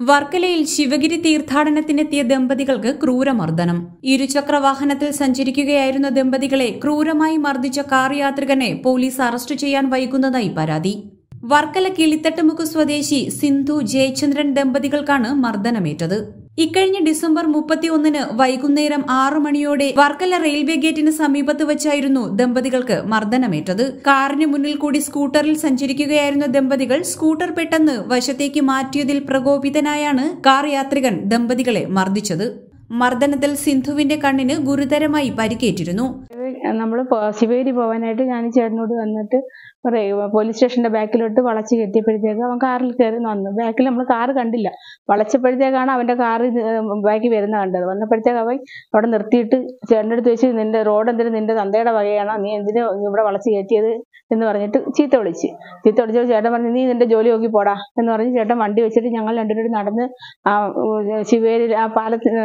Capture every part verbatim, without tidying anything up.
വർക്കലയിൽ ശിവഗിരി തീർത്ഥാടനത്തിനെത്തിയ ദമ്പതികൾക്ക് ക്രൂരമർദ്ദനം. ഇരുചക്ര വാഹനത്തിൽ സഞ്ചരിക്കുകയായിരുന്ന ദമ്പതികളെ ക്രൂരമായി മർദ്ദിച്ച കാർ യാത്രികനെ പോലീസ് അറസ്റ്റ് ചെയ്യാൻ വൈകുന്നതായി പരാതി. വർക്കല കിളിത്തട്ടുമുക്ക് സ്വദേശി സിന്ധു ജയചന്ദ്രൻ ദമ്പതികൾക്കാണ് മർദ്ദനമേറ്റത്. ഇക്കഴിഞ്ഞ ഡിസംബർ മുപ്പത്തിയൊന്നിന് വൈകുന്നേരം ആറു മണിയോടെ വർക്കല റെയിൽവേ ഗേറ്റിന് സമീപത്ത് വെച്ചായിരുന്നു ദമ്പതികൾക്ക് മർദ്ദനമേറ്റത്. കാറിന് മുന്നിൽ കൂടി സ്കൂട്ടറിൽ സഞ്ചരിക്കുകയായിരുന്ന ദമ്പതികൾ സ്കൂട്ടർ പെട്ടെന്ന് വശത്തേക്ക് മാറ്റിയതിൽ പ്രകോപിതനായാണ് കാർ യാത്രികൻ ദമ്പതികളെ മർദ്ദിച്ചത്. മർദ്ദനത്തിൽ സിന്ധുവിന്റെ കണ്ണിന് ഗുരുതരമായി പരിക്കേറ്റിരുന്നു. നമ്മൾ ശിവേരി പോകാനായിട്ട് ഞാൻ ചേട്ടനോട് വന്നിട്ട് പോലീസ് സ്റ്റേഷന്റെ ബാക്കിലോട്ട് വളച്ച് കെട്ടിയപ്പോഴത്തേക്ക് അവൻ കാറിൽ കയറി വന്നു. ബാക്കിൽ നമ്മൾ കാറ് കണ്ടില്ല. വളച്ചപ്പോഴത്തേക്കാണ് അവന്റെ കാറ് ബാക്കി വരുന്ന കണ്ടത്. വന്നപ്പോഴത്തേക്ക് അവൻ അവിടെ നിർത്തിയിട്ട് ചേട്ടൻ്റെ അടുത്ത് വെച്ച് നിന്റെ റോഡ് എന്തിനും നിന്റെ തന്തയുടെ വകയാണോ, നീ എന്തിനു ഇവിടെ വളച്ച് കയറ്റിയത് എന്ന് പറഞ്ഞിട്ട് ചീത്ത വിളിച്ച് ചീത്ത വിളിച്ചപ്പോൾ ചേട്ടൻ പറഞ്ഞു നീ നിന്റെ ജോലി നോക്കി പോടാ എന്ന് പറഞ്ഞ് ചേട്ടൻ വണ്ടി വെച്ചിട്ട് ഞങ്ങൾ രണ്ടുപേരും നടന്ന് ആ ശിവേരി ആ പാലത്തിന്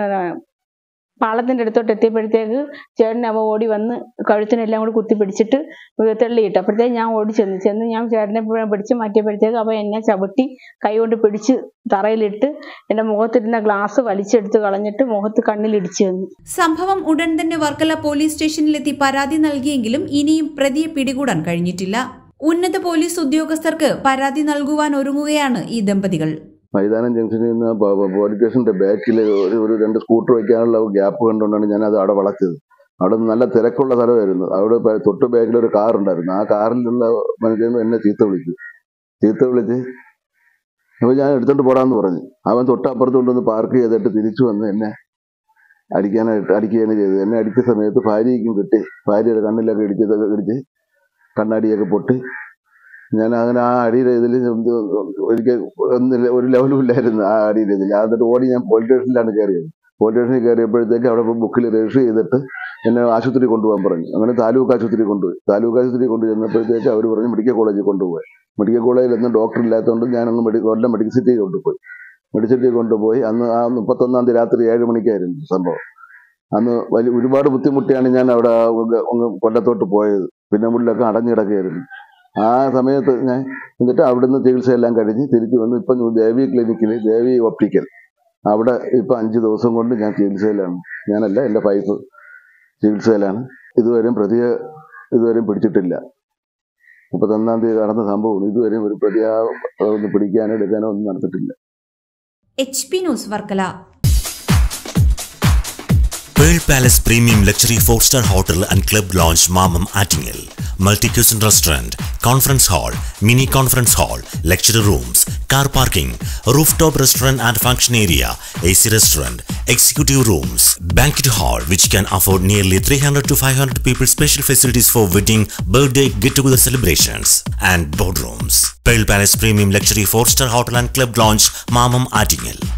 പാളത്തിന്റെ അടുത്തോട്ട് എത്തിയപ്പോഴത്തേക്ക് ചേട്ടൻ അവ ഓടി വന്ന് കഴുത്തിനെല്ലാം കൂടി കുത്തി പിടിച്ചിട്ട് തെള്ളിയിട്ട് അപ്പോഴത്തേക്ക് ഞാൻ ഓടി ചെന്ന് ചെന്ന് ഞാൻ ചേട്ടനെ പിടിച്ച് മാറ്റിയപ്പോഴത്തേക്ക് അവ എന്നെ ചവിട്ടി കൈ കൊണ്ട് പിടിച്ച് തറയിലിട്ട് എന്റെ മുഖത്തിരുന്ന ഗ്ലാസ് വലിച്ചെടുത്ത് കളഞ്ഞിട്ട് മുഖത്ത് കണ്ണിലിടിച്ചു തന്നു. സംഭവം ഉടൻ തന്നെ വർക്കല പോലീസ് സ്റ്റേഷനിലെത്തി പരാതി നൽകിയെങ്കിലും ഇനിയും പ്രതിയെ പിടികൂടാൻ കഴിഞ്ഞിട്ടില്ല. ഉന്നത പോലീസ് ഉദ്യോഗസ്ഥർക്ക് പരാതി നൽകുവാൻ ഒരുങ്ങുകയാണ് ഈ ദമ്പതികൾ. മൈതാനം ജംഗ്ഷനിൽ നിന്ന് പോലീസ് സ്റ്റേഷന്റെ ബാക്കിൽ ഒരു ഒരു രണ്ട് സ്കൂട്ടർ വയ്ക്കാനുള്ള ഗ്യാപ്പ് കണ്ടുകൊണ്ടാണ് ഞാൻ അത് അവിടെ വളച്ചത്. അവിടെ നല്ല തിരക്കുള്ള സ്ഥലമായിരുന്നു. അവിടെ തൊട്ട് ബാക്കിൽ ഒരു കാർ ഉണ്ടായിരുന്നു. ആ കാറിലുള്ള മനുഷ്യൻ എന്നെ ചീത്ത വിളിച്ചു ചീത്ത വിളിച്ച് അപ്പോൾ ഞാൻ എടുത്തോണ്ട് പോടാന്ന് പറഞ്ഞു. അവൻ തൊട്ടപ്പുറത്ത് കൊണ്ടുവന്ന് പാർക്ക് ചെയ്തിട്ട് തിരിച്ചു വന്ന് എന്നെ അടിക്കാനായിട്ട് അടിക്കുകയാണ് ചെയ്തത്. എന്നെ അടിച്ച സമയത്ത് ഭാര്യയ്ക്കും കിട്ടി. ഭാര്യയുടെ കണ്ണിലൊക്കെ ഇടിച്ചതൊക്കെ ഇടിച്ച് കണ്ണാടിയൊക്കെ പൊട്ടി. ഞാൻ അങ്ങനെ ആ അടിയുടെ ഇതിൽ ഒരിക്കൽ ഒന്നില്ല ഒരു ലെവലും ഇല്ലായിരുന്നു ആ അടിയുടെ ഇതിൽ. എന്നിട്ട് ഓടി ഞാൻ പോലീസ് സ്റ്റേഷനിലാണ് കയറിയത്. പോലീസ് സ്റ്റേഷനിൽ കയറിയപ്പോഴത്തേക്ക് അവിടെ ബുക്കിൽ രജിസ്റ്റർ ചെയ്തിട്ട് എന്നെ ആശുപത്രി കൊണ്ടുപോകാൻ പറഞ്ഞു. അങ്ങനെ താലൂക്ക് ആശുപത്രി കൊണ്ടുപോയി. താലൂക്ക് ആശുപത്രി കൊണ്ടു ചെന്നപ്പോഴത്തേക്ക് അവർ പറഞ്ഞ് മെഡിക്കൽ കോളേജിൽ കൊണ്ടുപോയി. മെഡിക്കൽ കോളേജിലൊന്നും ഡോക്ടർ ഇല്ലാത്തതുകൊണ്ട് ഞാനൊന്ന് മെഡി കൊല്ലം മെഡിക്കൽ സിറ്റിയിൽ കൊണ്ടുപോയി. മെഡിക്കൽ സിറ്റിയിൽ കൊണ്ടുപോയി. അന്ന് ആ മുപ്പത്തൊന്നാം തീയതി രാത്രി ഏഴ് മണിക്കായിരുന്നു സംഭവം. അന്ന് വലിയ ഒരുപാട് ബുദ്ധിമുട്ടിയാണ് ഞാൻ അവിടെ കൊല്ലത്തോട്ട് പോയത്. പിന്നെ മുള്ളിലൊക്കെ അടഞ്ഞു കിടക്കുകയായിരുന്നു. ആ സമയത്ത് ഞാൻ എന്നിട്ട് അവിടുന്ന് ചികിത്സയെല്ലാം കഴിഞ്ഞ് തിരിച്ചു വന്ന് ഇപ്പം ദേവി ക്ലിനിക്കിൽ ദേവി ഒപ്റ്റിക്കൽ അവിടെ ഇപ്പം അഞ്ച് ദിവസം കൊണ്ട് ഞാൻ ചികിത്സയിലാണ്. ഞാനല്ല, എൻ്റെ വൈഫ് ചികിത്സയിലാണ്. ഇതുവരെയും പ്രതിയെ ഇതുവരെയും പിടിച്ചിട്ടില്ല. മുപ്പത്തൊന്നാം തീയതി നടന്ന സംഭവം ഇതുവരെയും ഒരു പ്രതിയെ ഒന്ന് പിടിക്കാനോ എടുക്കാനോ ഒന്നും നടത്തിയിട്ടില്ല. H P news Varkala. Pearl Palace Premium Luxury four star Hotel and Club Lounge Mamam Attingel. Multi-cuisine restaurant, conference hall, mini conference hall, lecture rooms, car parking, rooftop restaurant and function area, A C restaurant, executive rooms, banquet hall which can afford nearly three hundred to five hundred people, special facilities for wedding, birthday, get-together celebrations and boardrooms. Pearl Palace Premium Luxury four star Hotel and Club Lounge Mamam Attingel.